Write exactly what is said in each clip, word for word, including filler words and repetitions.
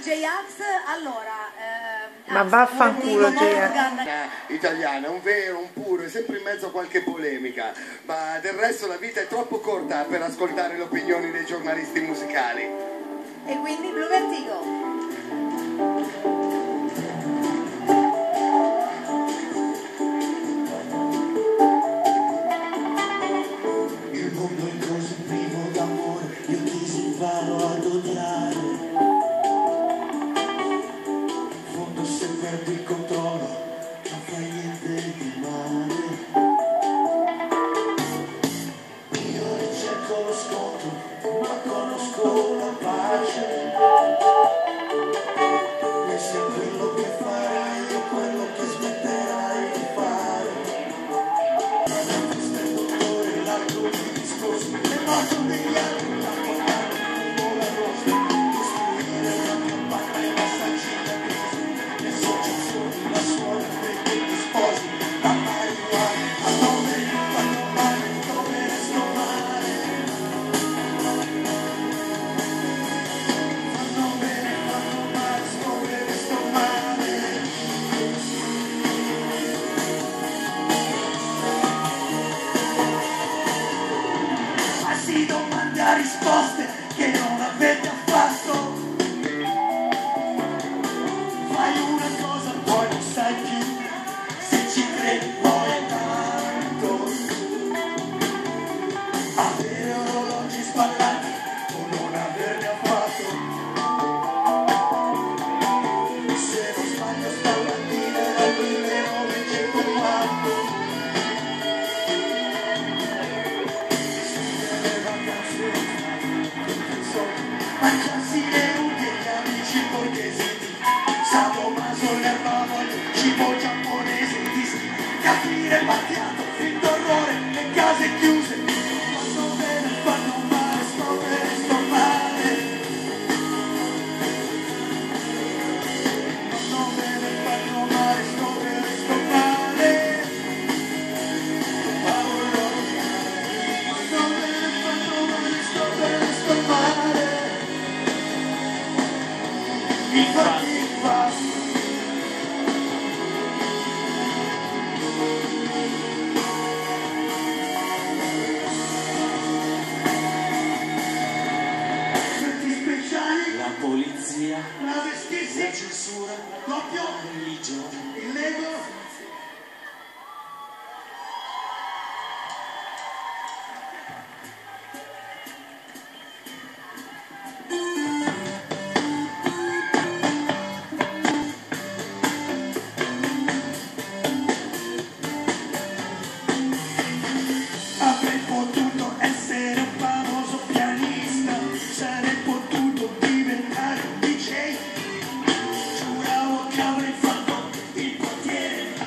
J-Ax, allora... Eh, Ma vaffanculo J-Ax. Italiana, un vero, un puro, è sempre in mezzo a qualche polemica, ma del resto la vita è troppo corta per ascoltare le opinioni dei giornalisti musicali. E quindi Blue Vertigo. Ad odiare, fondo se perdi il controllo non fai niente di male. Io ricerco lo scontro ma conosco la pace, e sia quello che farai o quello che smetterai di fare. Ma questo è il dottore, l'arco di discorsi, le morto degli altri. Risposte che non avete affatto. Fai una cosa, poi non sai più se ci credi, poi è tanto. Avere orologi sballati o non averne affatto. Se non sbaglio stamattina era il millenovecentoquattro. Mangiarsi le unghie gli amici borghesi, Sato Maso l'erbavo, cibo giapponese, dischi, capire battiato, film d'orrore, le case chiuse, fanno bene, fanno male, sto bene, sto male. Fanno bene, fanno male, sto bene, sto male. Paolo, fanno bene, fanno male, sto bene, sto male. La polizia, la vestizia, la censura, l'oppio, la religione, il Lego. Avrei potuto essere un famoso pianista, sarei potuto diventare un D J. Giuravo che avrei fatto il portiere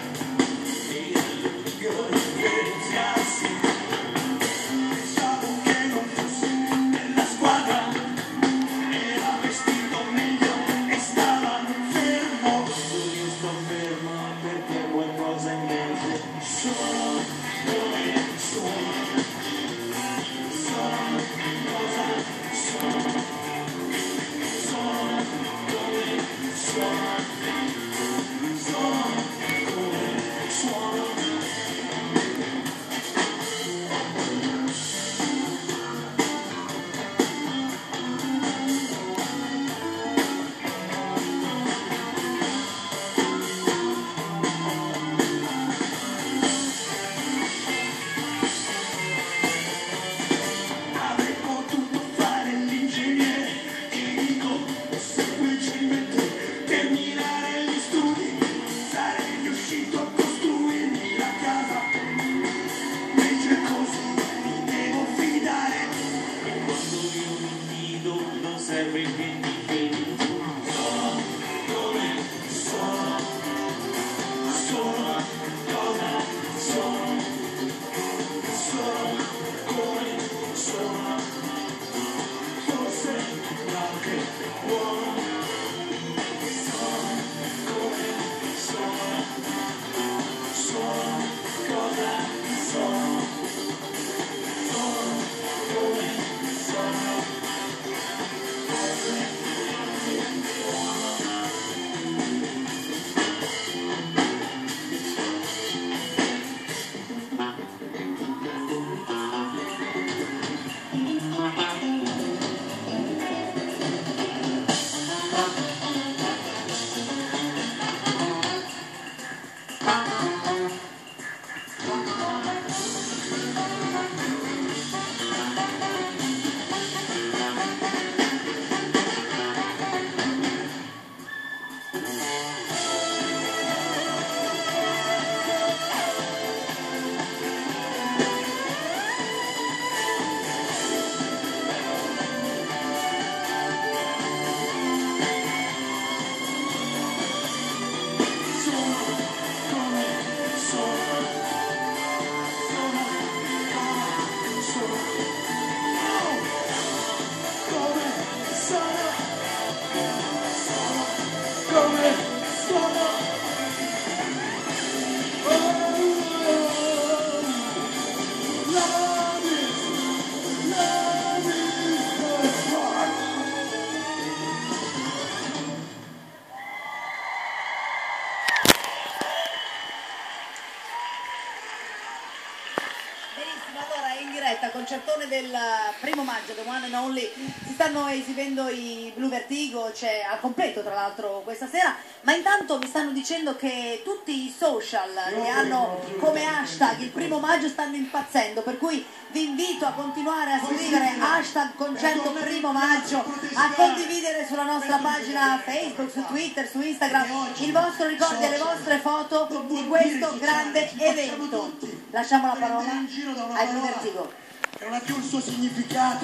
cartone del primo maggio, The One and Only, si stanno esibendo i Blue Vertigo, c'è al completo tra l'altro questa sera, ma intanto mi stanno dicendo che tutti i social che hanno come hashtag il primo maggio stanno impazzendo, per cui vi invito a continuare a scrivere hashtag concerto primo maggio, a condividere sulla nostra pagina Facebook, su Twitter, su Instagram il vostro ricordo e le vostre foto di questo grande evento. Lasciamo la parola ai Blue Vertigo. Non ha più il suo significato.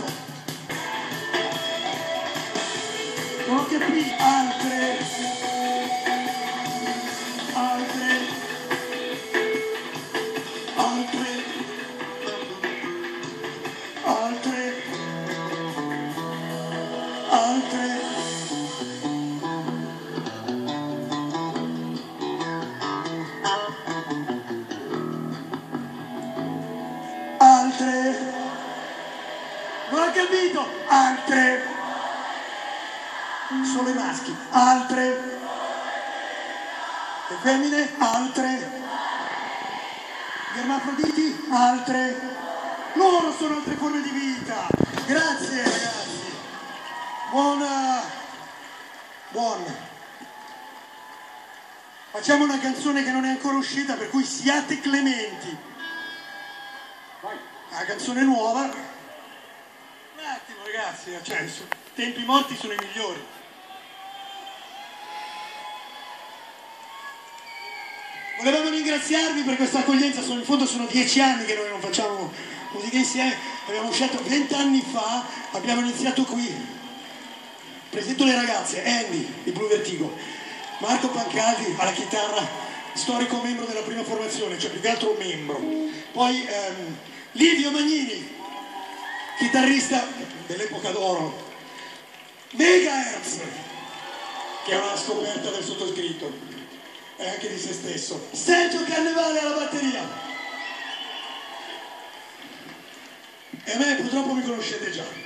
Non ho capito. Altre, altre, altre, altre, altre. Altre, non ho capito, altre, solo i maschi, altre, le femmine, altre, gli ermafroditi, altre, loro sono altre forme di vita. Grazie ragazzi, buona, buona. Facciamo una canzone che non è ancora uscita, per cui siate clementi. La canzone nuova. Un attimo ragazzi, cioè, i tempi morti sono i migliori. Volevamo ringraziarvi per questa accoglienza, sono, in fondo sono dieci anni che noi non facciamo musica insieme, abbiamo scelto vent'anni fa, abbiamo iniziato qui. Presento le ragazze, Andy, i Blue Vertigo, Marco Pancaldi alla chitarra, storico membro della prima formazione, cioè più che altro un membro. Poi ehm, Livio Magnini, chitarrista dell'epoca d'oro, Megahertz, che è una scoperta del sottoscritto e anche di se stesso, Sergio Carnevale alla batteria. E a me purtroppo mi conoscete già.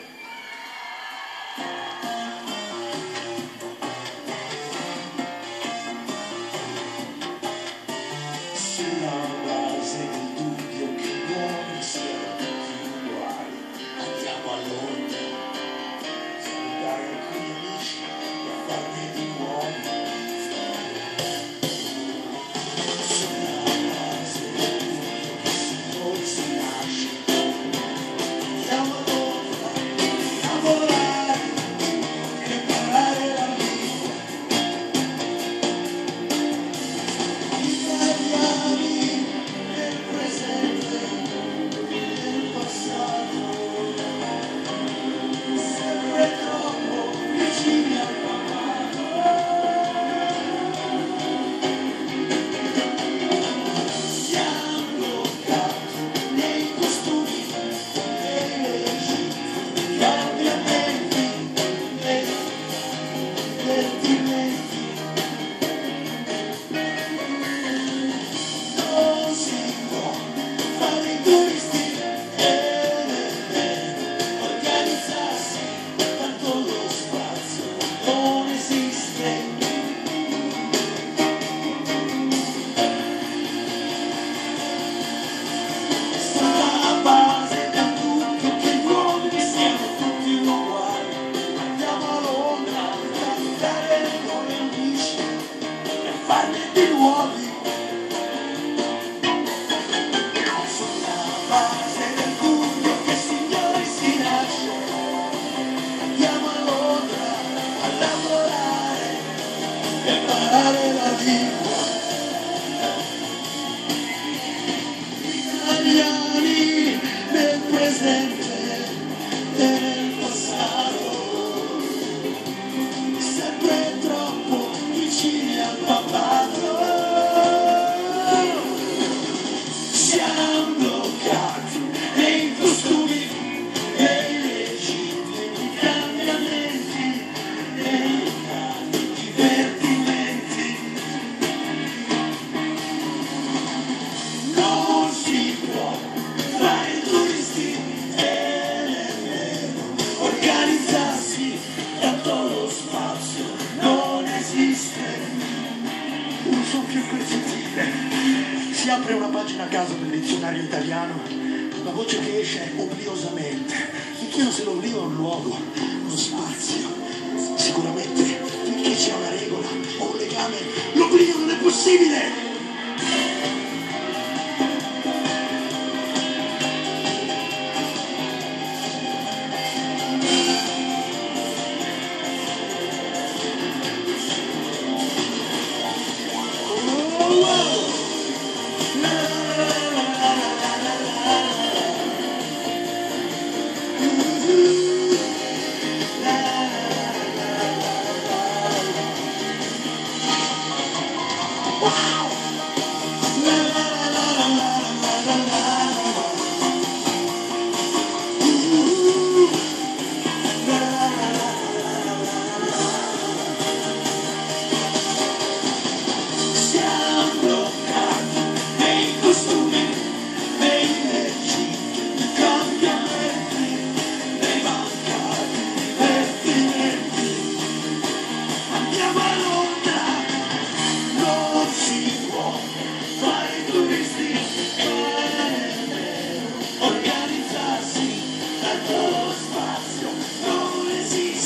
La voce che esce obliosamente. Mi chiedo se l'oblio è un luogo, uno spazio. Sicuramente finché c'è una regola o un legame, l'oblio non è possibile.